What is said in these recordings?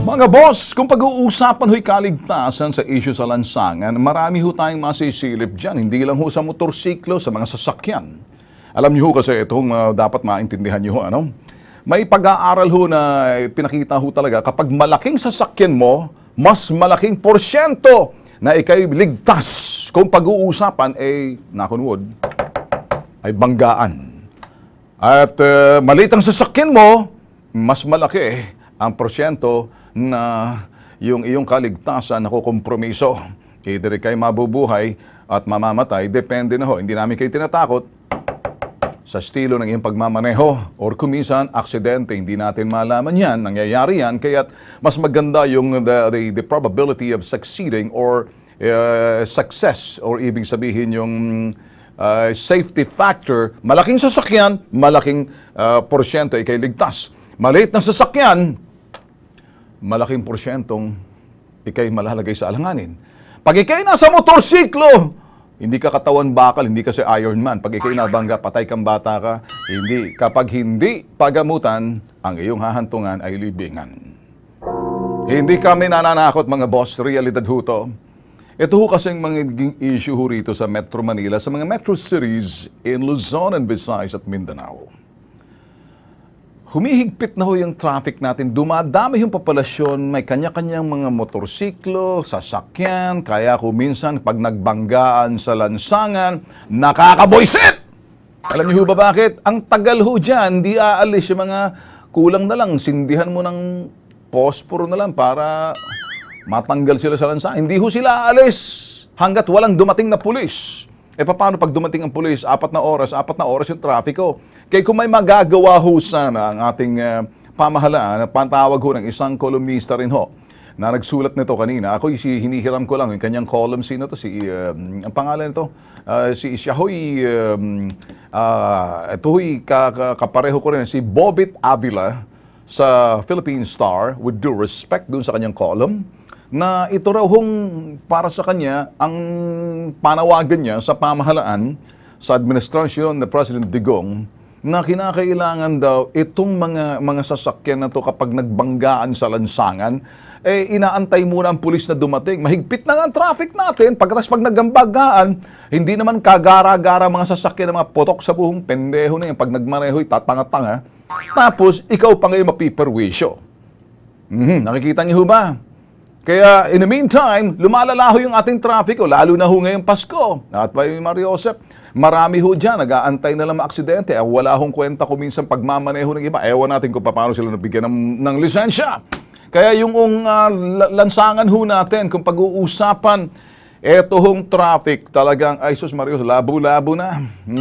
Mga boss, kung pag-uusapan ho'y kaligtasan sa issue sa lansangan, marami ho tayong masisilip dyan. Hindi lang ho sa motorsiklo, sa mga sasakyan. Alam niyo ho kasi itong dapat maintindihan niyo ho, ano? May pag-aaral ho na pinakita ho talaga, kapag malaking sasakyan mo, mas malaking porsyento na ikay ligtas. Kung pag-uusapan ay, knock on wood, ay banggaan. At maliit ang sasakyan mo, mas malaki ang porsyento na yung iyong kaligtasan na kukompromiso. Either kayo mabubuhay at mamamatay, depende na ho. Hindi namin kayo tinatakot sa estilo ng iyong pagmamaneho or kuminsan, aksidente, hindi natin malaman yan, nangyayari yan, kaya't mas maganda yung the probability of succeeding or success or ibig sabihin yung safety factor, malaking sasakyan, malaking porsyento ikay ligtas. Maliit na sasakyan, malaking porsyentong ikay malalagay sa alanganin. Pag ikay nasa motorsiklo, hindi ka katawan bakal, hindi ka si Iron Man. Pag ikay nabangga, patay kang bata ka. Hindi. Kapag hindi pagamutan, ang iyong hahantungan ay libingan. Hindi kami nananakot mga boss, realidad ho to. Ito ho kasing mga issue ho rito sa Metro Manila, sa mga metro cities in Luzon and Visayas at Mindanao. Humihigpit na ho yung traffic natin, dumadami yung populasyon, may kanya-kanyang mga motorsiklo, sasakyan, kaya kuminsan pag nagbanggaan sa lansangan, nakakaboyset! Alam niyo ho ba bakit? Ang tagal ho dyan, di aalis yung mga kulang na lang, sindihan mo ng posporo na lang para matanggal sila sa lansangan. Hindi ho sila aalis hanggat walang dumating na pulis. Paano pag dumating ang pulis, 4 na oras yung trafiko. Kaya kung may magagawa ho sana ang ating pamahalaan, pantawag ho ng isang kolumnista rin ho, na nagsulat nito kanina. Ako hinihiram ko lang yung kanyang column, sino to? Ang pangalan nito, siya ho'y, ito ho'y kapareho ko rin, si Bobit Avila sa Philippine Star, with due respect dun sa kanyang column, na ito raw hong para sa kanya ang panawagan niya sa pamahalaan sa administrasyon ni President Digong na kinakailangan daw itong mga sasakyan na to kapag nagbanggaan sa lansangan, inaantay muna ang pulis na dumating. Mahigpit na nga ang traffic natin. Pagkatapos pag nagbanggaan, hindi naman kagara-gara mga sasakyan na mga potok sa buhong pendeho na yan. Pag nagmaneho'y tatanga-tanga. Tapos ikaw pa ngayon mapiperwisyo. Nakikita niyo ba? Kaya, in the meantime, lumalalaho yung ating trafiko, lalo na ho ngayong Pasko. At by Mario Joseph, marami ho dyan, nag-aantay na lang maaksidente. Wala hong kwenta kung minsan pagmamaneho ng iba. Ewan natin kung paano sila nabigyan ng lisensya. Kaya yung lansangan ho natin, kung pag-uusapan, eto hong traffic, talagang, ay sus Mario, labo-labo na.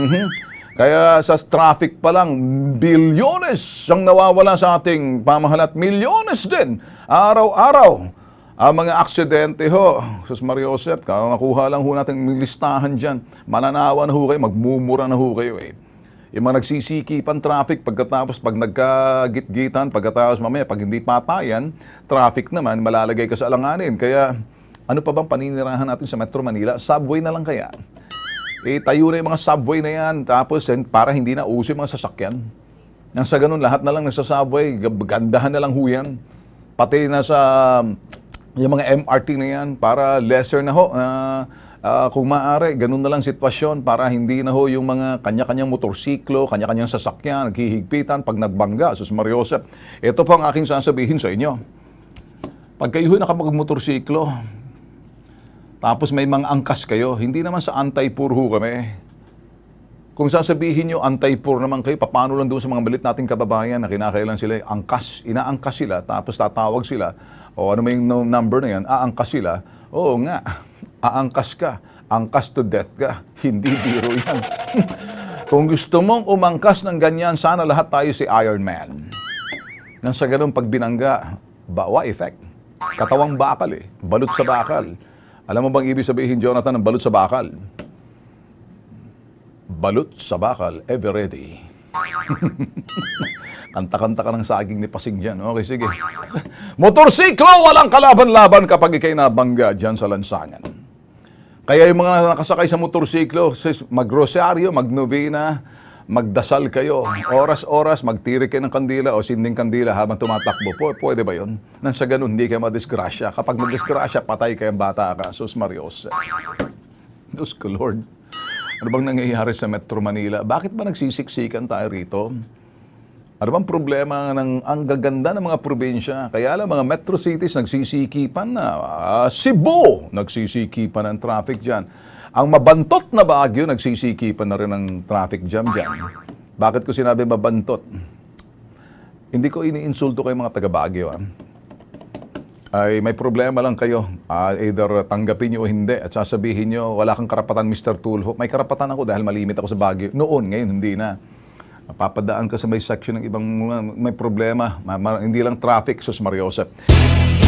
Kaya sa traffic pa lang, bilyones ang nawawala sa ating pamahalat. Milyones din, araw-araw. Ang mga aksidente ho, Sus Mario Joseph, nakuha lang ho natin listahan dyan. Mananawa na ho kayo, magmumura na ho kayo eh. Yung mga nagsisikipan traffic, pagkatapos pag nagkagit-gitan, pagkatapos mamaya, pag hindi patayan, traffic naman, malalagay ka sa alanganin. Kaya, ano pa bang paninirahan natin sa Metro Manila? Subway na lang kaya. Tayo na yung mga subway na yan, tapos para hindi na uso yung mga sasakyan. Nang sa ganun, lahat na lang nasa subway, gandahan na lang ho yan. Pati na sa yung mga MRT na yan, para lesser na ho, kung maaari, ganun na lang sitwasyon para hindi na ho yung mga kanya-kanyang motorsiklo, kanya-kanyang sasakyan, naghihigpitan pag nagbangga. Sus Mario Joseph, ito po ang aking sasabihin sa inyo. Pag kayo nakapag-motorsiklo, tapos may mga angkas kayo, hindi naman sa anti-poor ho kami. Kung sasabihin nyo, anti-poor naman kayo, paano lang doon sa mga malit nating kababayan na kinakailan sila, angkas, inaangkas sila, tapos tatawag sila, o ano may number na yan, aangkas sila, oo nga, aangkas ka, angkas to death ka, hindi biro yan. Kung gusto mong umangkas ng ganyan, sana lahat tayo si Iron Man. Nang sa ganun pag binangga, bawa effect. Katawang bakal eh, balot sa bakal. Alam mo bang ibig sabihin, Jonathan, ng balot sa bakal? Balot sa bakal, ever ready. Kanta-kanta ka ng saging ni Pasing dyan. Okay, sige. Motorsiklo, walang kalaban-laban kapag ikay nabangga dyan sa lansangan. Kaya yung mga nakasakay sa motorsiklo, mag-rosaryo, mag-novena, magdasal kayo. Oras-oras, magtirik kayo ng kandila o sinding kandila habang tumatakbo. Pwede ba yun? Nang sa ganun, hindi kayo madisgrasya. Kapag madisgrasya, patay kayong bata ka. Sus Marios. Diyos ko, Lord. Ano bang nangyayari sa Metro Manila? Bakit ba nagsisiksikan tayo rito? Ano bang problema ng ang gaganda ng mga probinsya? Kaya lang mga metro cities nagsisikipan na. Cebu, nagsisikipan ng traffic dyan. Ang mabantot na Baguio, nagsisikipan na rin ng traffic jam dyan. Bakit ko sinabi mabantot? Hindi ko iniinsulto kayo mga taga Baguio. Ay may problema lang kayo. Either tanggapin nyo o hindi at sasabihin nyo, wala kang karapatan Mr. Tulfo. May karapatan ako dahil malimit ako sa Baguio. Noon, ngayon hindi na. Papadaan ka sa may section ng ibang may problema. Hindi lang traffic, Sus Mariosep.